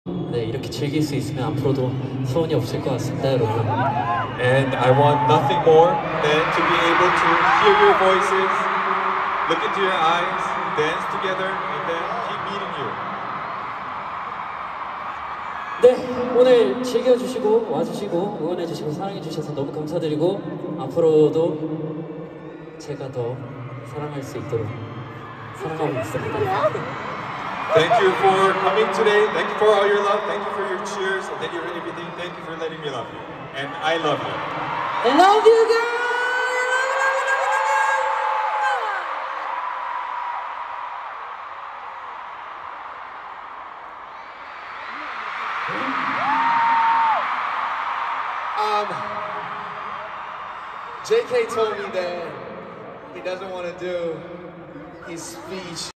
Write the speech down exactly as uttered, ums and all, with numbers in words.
네, 이렇게 즐길 수 있으면 앞으로도 소원이 없을 것 같습니다, 여러분. And I want nothing more than to be able to hear your voices, look into your eyes, dance together, and then keep meeting you. 네, 오늘 즐겨주시고 와주시고 응원해주시고 사랑해주셔서 너무 감사드리고 앞으로도 제가 더 사랑할 수 있도록 사랑하고 있습니다. Thank you for coming today. Thank you for all your love. Thank you for your cheers. And thank you for everything. Thank you for letting me love you. And I love you. I love you guys! Um, J K told me that he doesn't want to do his speech